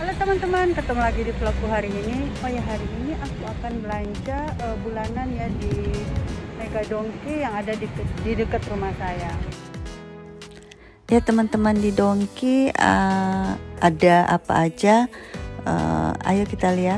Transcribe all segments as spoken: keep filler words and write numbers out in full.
Halo teman-teman, ketemu lagi di vlogku hari ini. Oh ya, hari ini aku akan belanja uh, bulanan ya di Mega Donki yang ada di, di dekat rumah saya. Ya teman-teman, di Donki uh, ada apa aja? Uh, ayo kita lihat.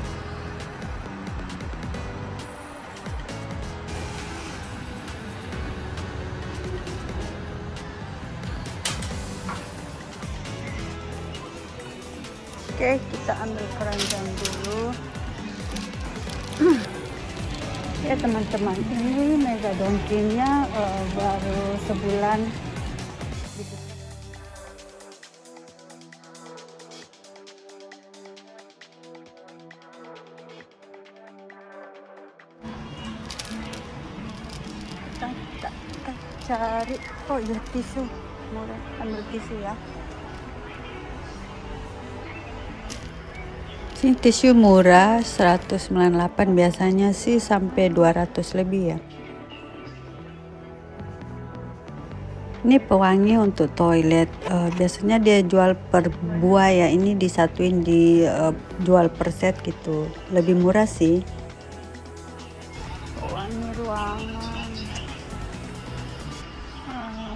Oke, kita ambil keranjang dulu. Ya teman-teman, ini Mega Donki-nya uh, baru sebulan gitu. Kita, kita, kita cari, oh iya tisu, murah, ambil tisu ya. Ini tisu murah seratus sembilan puluh delapan, biasanya sih sampai dua ratus lebih ya. Ini pewangi untuk toilet, uh, biasanya dia jual per buah ya, ini disatuin di uh, jual per set gitu, lebih murah sih. Pewangi ruangan. Hmm.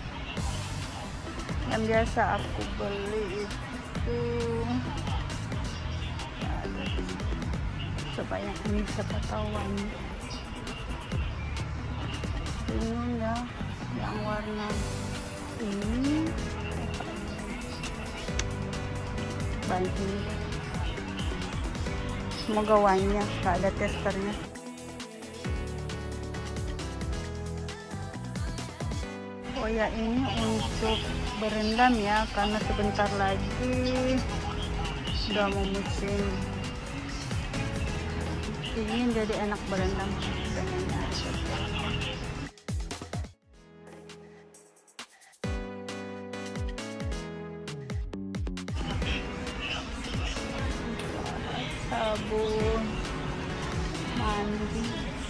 Yang biasa aku beli itu coba yang ini, siapa tahu wangi. Ini ya, yang warna ini banting. Semoga wanginya, gak ada testernya. Oh ya, ini untuk berendam ya, karena sebentar lagi udah mau musim dingin, jadi enak berendam. Pengennya sabun mandi.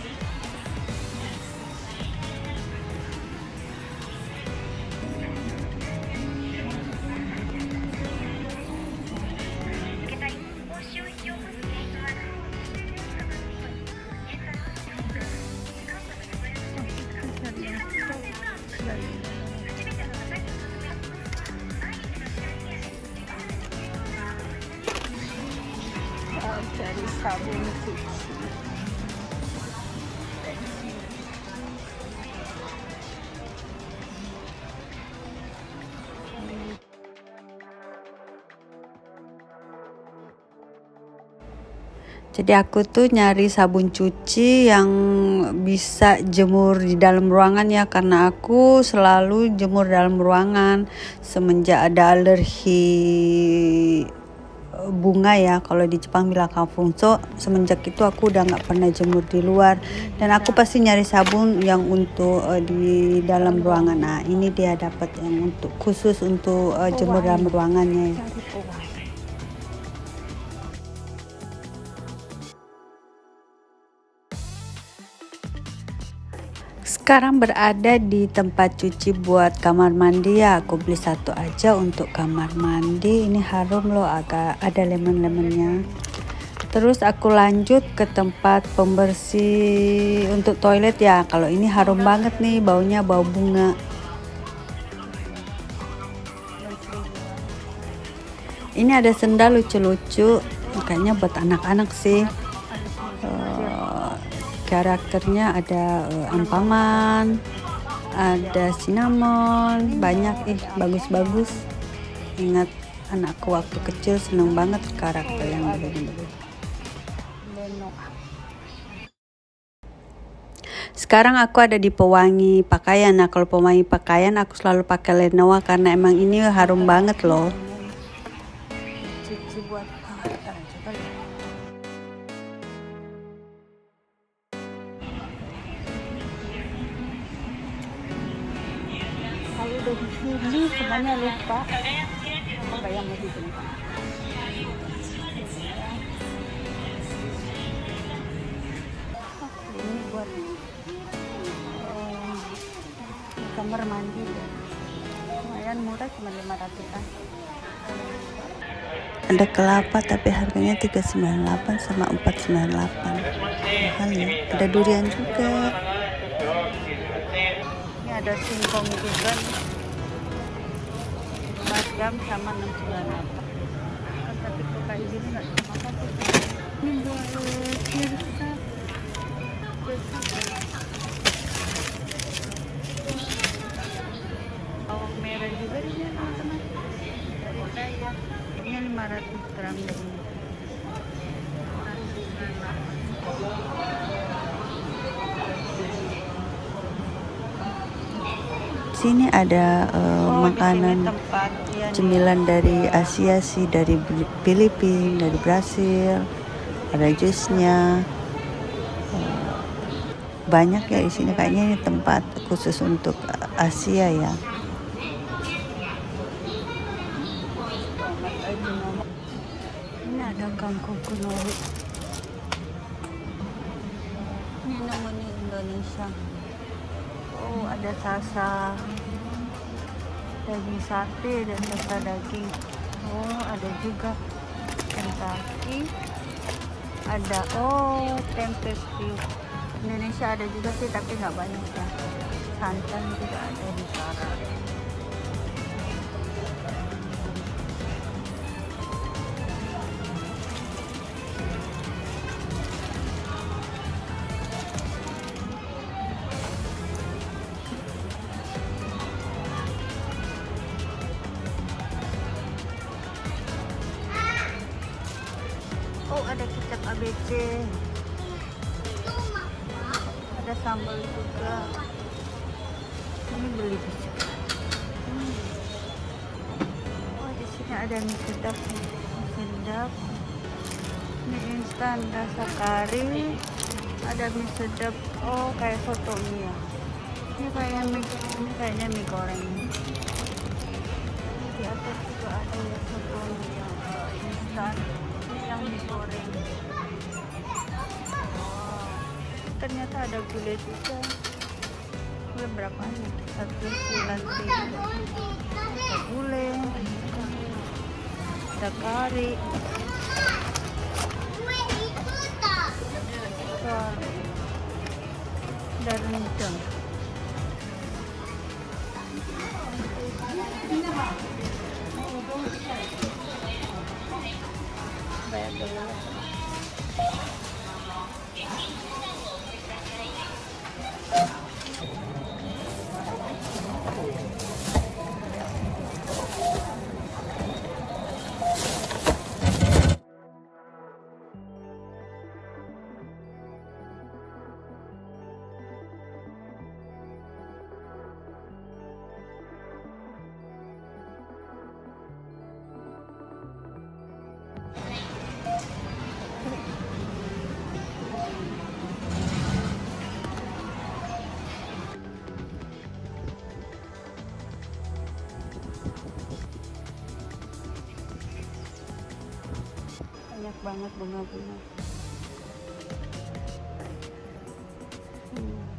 Cari sabun cuci. Jadi aku tuh nyari sabun cuci yang bisa jemur di dalam ruangan ya, karena aku selalu jemur dalam ruangan semenjak ada alergi bunga ya, kalau di Jepang bilang kafunso. Semenjak itu aku udah nggak pernah jemur di luar, dan aku pasti nyari sabun yang untuk uh, di dalam ruangan. Nah ini dia dapat yang untuk khusus untuk uh, jemur dalam ruangannya ya. Sekarang berada di tempat cuci buat kamar mandi ya. Aku beli satu aja untuk kamar mandi. Ini harum loh, agak ada lemon-lemonnya. Terus aku lanjut ke tempat pembersih untuk toilet ya. Kalau ini harum banget nih, baunya bau bunga. Ini ada sendal lucu-lucu, kayaknya buat anak-anak sih. Karakternya ada uh, ampaman, ada cinnamon, banyak ih, bagus-bagus. Ingat anakku waktu kecil seneng banget karakter yang begini-begini. Sekarang aku ada di pewangi pakaian. Nah kalau pewangi pakaian aku selalu pakai Lenoa karena emang ini harum banget loh. Cuci buat kalau udah di sini semuanya lupa apa yang mau dibeli. Ini buat uh, kamar mandi, lumayan murah, cuma lima ratusan. ada kelapa tapi harganya tiga sembilan delapan sama empat sembilan delapan. Mahal ya. Ada durian juga. Ini ada singkong juga nih. empat jam sama enam sembilan delapan. Tapi kok kayak gini nggak sama apa sih. Ini buat kirsa. Bawang merah juga di sini teman-teman. Dari saya. Ini lima ratus gram dari ini. Sini ada uh, Oh, makanan tempat, ya, cemilan dari Asia sih, dari Filipina, dari Brasil. Ada jusnya. Uh, banyak ya di sini, kayaknya ini tempat khusus untuk Asia ya. Ini ada kangkung kunuri. Ini namanya Indonesia. Oh, ada sasa daging sapi dan sasa daging. Oh, ada juga Kentucky. Ada oh tempe stew. Indonesia ada juga sih, tapi nggak banyak ya. Santan juga ada di sana. Oh, ada kecap A B C. Ada sambal juga. Ini beli di sini. Hmm. Oh, di sini ada mie sedap. Mie sedap. Mie instan rasa kari. Ada mie sedap. Oh, kayak soto mie ya. Ini kayaknya mie, ini kayaknya mie goreng. Di atas juga ada ya soto mie yang uh, instan. Yang mie goreng. Wow. Ternyata ada gulai juga. Gulai berapanya? Satu sembilan tiga. Ada gulai, ada kari, ada rendang. Bayar dulu. Banyak banget bunga-bunga. Hmm.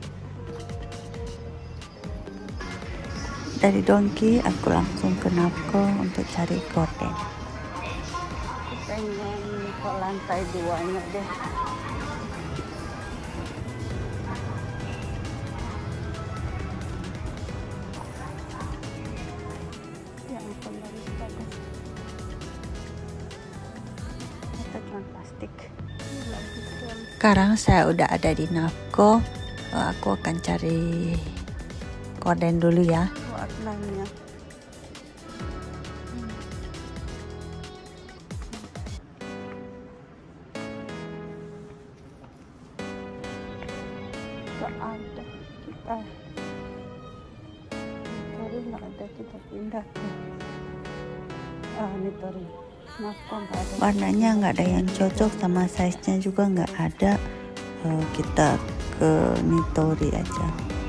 Dari Donki aku langsung ke Nafco untuk cari gorden. Pengen ke lantai duanya deh. Yang pembaris bagus. Kita cuma plastik. Sekarang saya udah ada di Nafco. Aku akan cari gorden dulu ya. Warnanya. Gak ada kita. Cari nggak ada, kita pindah. Ah, ini tadi. Warnanya nggak ada yang cocok, sama size-nya juga nggak ada. Uh, kita ke Nitori aja.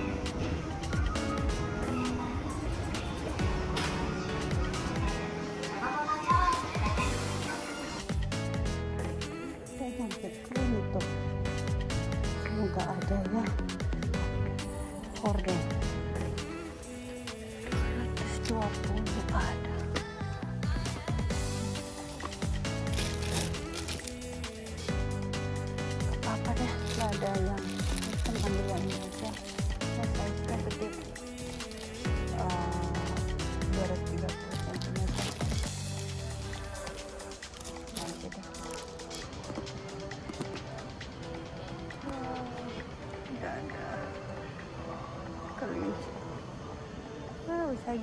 Nggak ada ya horden. seratus dua puluh ada.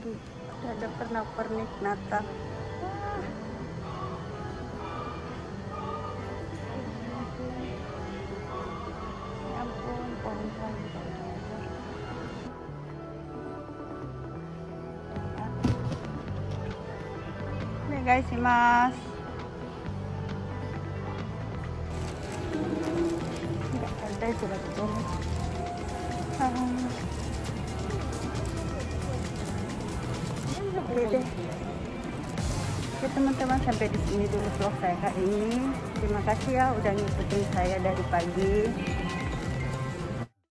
ada pernak-pernik Natal. Ya ampun, pohon-pohon. Nih guys, si Mas. Enggak ada surat itu. Oke deh. Oke teman-teman, sampai di sini dulu vlog saya kali ini. Terima kasih ya udah ngikutin saya dari pagi.